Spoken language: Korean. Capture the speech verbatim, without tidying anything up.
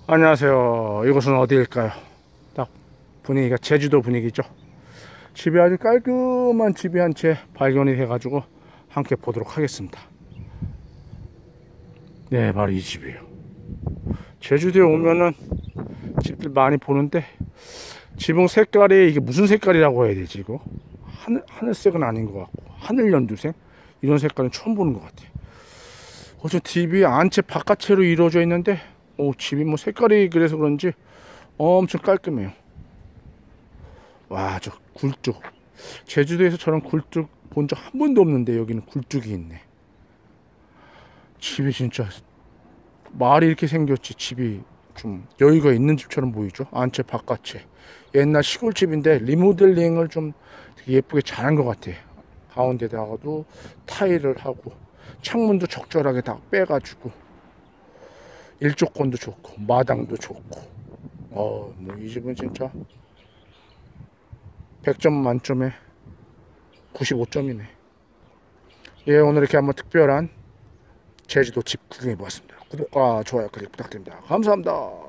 안녕하세요. 이곳은 어디일까요? 딱 분위기가 제주도 분위기죠. 집이 아주 깔끔한 집이 한 채 발견이 돼가지고 함께 보도록 하겠습니다. 네, 바로 이 집이에요. 제주도에 오면은 집들 많이 보는데 지붕 색깔이 이게 무슨 색깔이라고 해야 되지 이거? 하늘, 하늘색은 아닌 것 같고 하늘 연두색? 이런 색깔은 처음 보는 것 같아요. 어저 집이 안채 바깥채로 이루어져 있는데 오, 집이 뭐 색깔이 그래서 그런지 엄청 깔끔해요. 와, 저 굴뚝. 제주도에서 저런 굴뚝 본 적 한 번도 없는데 여기는 굴뚝이 있네. 집이 진짜 말이 이렇게 생겼지. 집이 좀 여유가 있는 집처럼 보이죠. 안채 바깥채. 옛날 시골집인데 리모델링을 좀 되게 예쁘게 잘한 것 같아. 가운데다가도 타일을 하고 창문도 적절하게 다 빼가지고 일조권도 좋고 마당도 좋고 어, 뭐 이 집은 진짜 백 점 만점에 구십오 점이네. 예, 오늘 이렇게 한번 특별한 제주도 집 구경해 보았습니다. 구독과 좋아요 클릭 부탁드립니다. 감사합니다.